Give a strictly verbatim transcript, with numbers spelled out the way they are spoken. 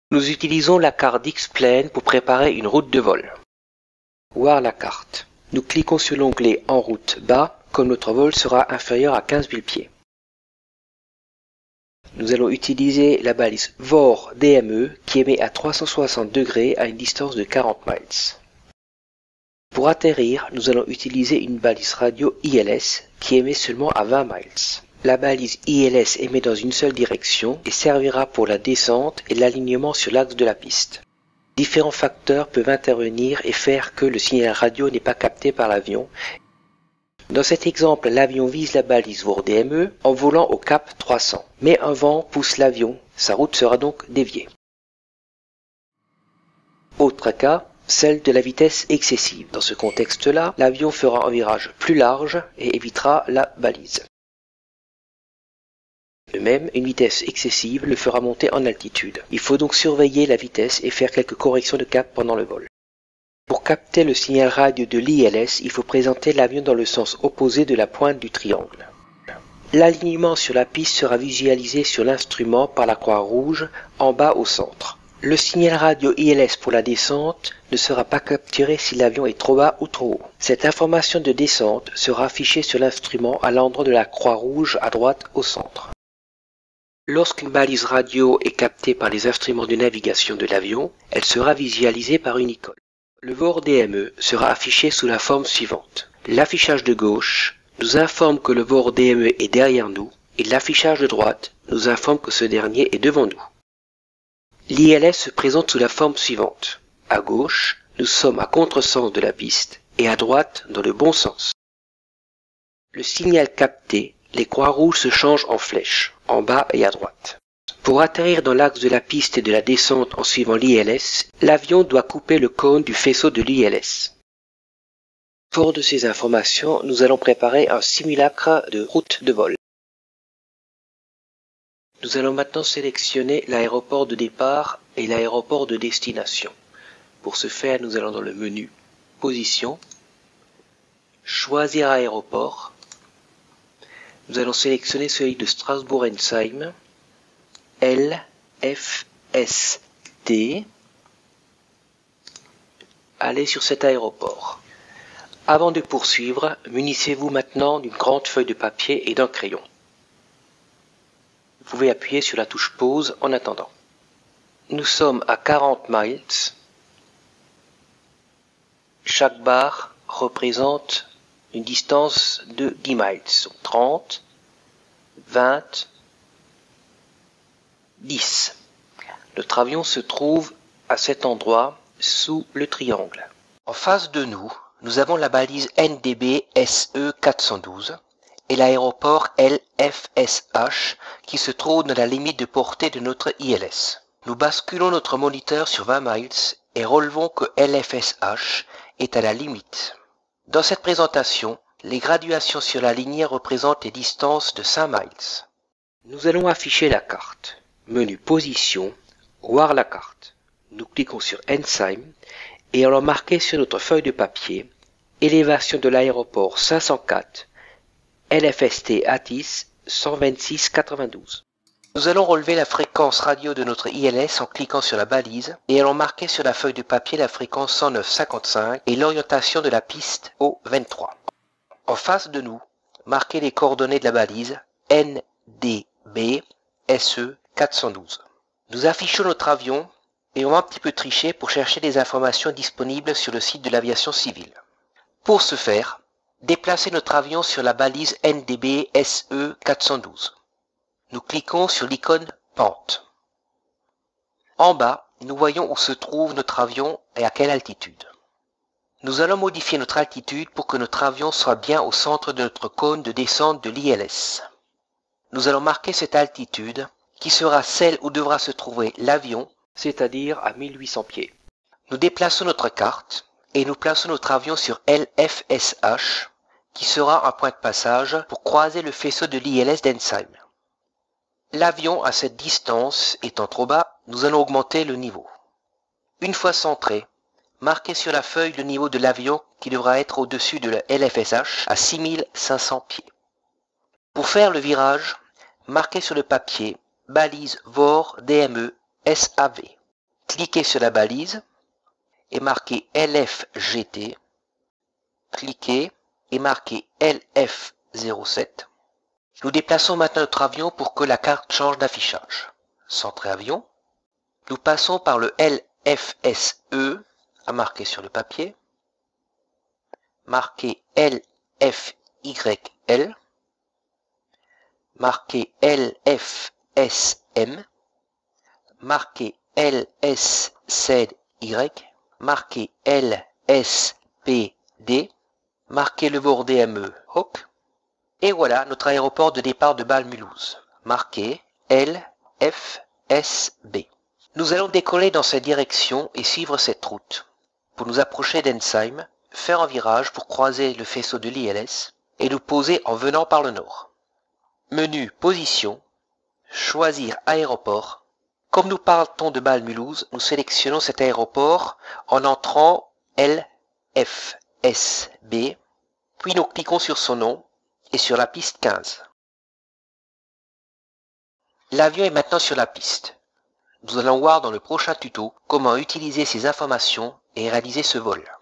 Nous utilisons la carte d'X-Plane pour préparer une route de vol. Voir la carte. Nous cliquons sur l'onglet En route bas, comme notre vol sera inférieur à quinze mille pieds. Nous allons utiliser la balise V O R D M E qui émet à trois cent soixante degrés à une distance de quarante miles. Pour atterrir, nous allons utiliser une balise radio I L S qui émet seulement à vingt miles. La balise I L S émet dans une seule direction et servira pour la descente et l'alignement sur l'axe de la piste. Différents facteurs peuvent intervenir et faire que le signal radio n'est pas capté par l'avion. Dans cet exemple, l'avion vise la balise V O R D M E en volant au cap trois cents, mais un vent pousse l'avion, sa route sera donc déviée. Autre cas, celle de la vitesse excessive. Dans ce contexte-là, l'avion fera un virage plus large et évitera la balise. De même, une vitesse excessive le fera monter en altitude. Il faut donc surveiller la vitesse et faire quelques corrections de cap pendant le vol. Pour capter le signal radio de l'I L S, il faut présenter l'avion dans le sens opposé de la pointe du triangle. L'alignement sur la piste sera visualisé sur l'instrument par la croix rouge en bas au centre. Le signal radio I L S pour la descente ne sera pas capturé si l'avion est trop bas ou trop haut. Cette information de descente sera affichée sur l'instrument à l'endroit de la croix rouge à droite au centre. Lorsqu'une balise radio est captée par les instruments de navigation de l'avion, elle sera visualisée par une icône. Le V O R D M E sera affiché sous la forme suivante. L'affichage de gauche nous informe que le V O R D M E est derrière nous et l'affichage de droite nous informe que ce dernier est devant nous. L'I L S se présente sous la forme suivante. À gauche, nous sommes à contresens de la piste et à droite dans le bon sens. Le signal capté, les croix rouges se changent en flèches, en bas et à droite. Pour atterrir dans l'axe de la piste et de la descente en suivant l'I L S, l'avion doit couper le cône du faisceau de l'I L S. Fort de ces informations, nous allons préparer un simulacre de route de vol. Nous allons maintenant sélectionner l'aéroport de départ et l'aéroport de destination. Pour ce faire, nous allons dans le menu Position, Choisir aéroport. Nous allons sélectionner celui de Strasbourg-Ensheim, L F S T. Allez sur cet aéroport. Avant de poursuivre, munissez-vous maintenant d'une grande feuille de papier et d'un crayon. Vous pouvez appuyer sur la touche pause en attendant. Nous sommes à quarante miles. Chaque barre représente une distance de dix miles. trente, vingt, dix. Notre avion se trouve à cet endroit sous le triangle. En face de nous, nous avons la balise N D B S E quatre cent douze et l'aéroport L F S H qui se trouve dans la limite de portée de notre I L S. Nous basculons notre moniteur sur vingt miles et relevons que L F S H est à la limite. Dans cette présentation, les graduations sur la lignée représentent les distances de cinq miles. Nous allons afficher la carte. Menu Position, Voir la carte. Nous cliquons sur Ensheim et allons marquer sur notre feuille de papier élévation de l'aéroport cinq cent quatre, L F S T Atis cent vingt-six quatre-vingt-douze. Nous allons relever la fréquence radio de notre I L S en cliquant sur la balise et allons marquer sur la feuille de papier la fréquence cent neuf virgule cinquante-cinq et l'orientation de la piste au vingt-trois. En face de nous, marquez les coordonnées de la balise N D B S E quatre cent douze. Nous affichons notre avion et on va un petit peu tricher pour chercher des informations disponibles sur le site de l'aviation civile. Pour ce faire, déplacez notre avion sur la balise N D B S E quatre cent douze. Nous cliquons sur l'icône Pente. En bas, nous voyons où se trouve notre avion et à quelle altitude. Nous allons modifier notre altitude pour que notre avion soit bien au centre de notre cône de descente de l'I L S. Nous allons marquer cette altitude qui sera celle où devra se trouver l'avion, c'est-à-dire à mille huit cents pieds. Nous déplaçons notre carte et nous plaçons notre avion sur L F S H qui sera un point de passage pour croiser le faisceau de l'I L S d'Ensheim. L'avion à cette distance étant trop bas, nous allons augmenter le niveau. Une fois centré, marquez sur la feuille le niveau de l'avion qui devra être au-dessus de la L F S H à six mille cinq cents pieds. Pour faire le virage, marquez sur le papier balise V O R D M E S A V. cliquez sur la balise et marquez L F G T. Cliquez et marquez L F zéro sept. Nous déplaçons maintenant notre avion pour que la carte change d'affichage. Centrer avion. Nous passons par le L F S E à marquer sur le papier. Marquez L F Y L. Marquez L F S M. Marquez L S Z Y. Marquez L S P D. Marquez le bord D M E Hawk. Et voilà notre aéroport de départ de Bâle-Mulhouse. Marqué L F S B. Nous allons décoller dans cette direction et suivre cette route. Pour nous approcher d'Ensheim, faire un virage pour croiser le faisceau de l'I L S et nous poser en venant par le nord. Menu Position, choisir aéroport. Comme nous partons de Bâle-Mulhouse, nous sélectionnons cet aéroport en entrant L F S B, puis nous cliquons sur son nom et sur la piste quinze. L'avion est maintenant sur la piste. Nous allons voir dans le prochain tuto comment utiliser ces informations et réaliser ce vol.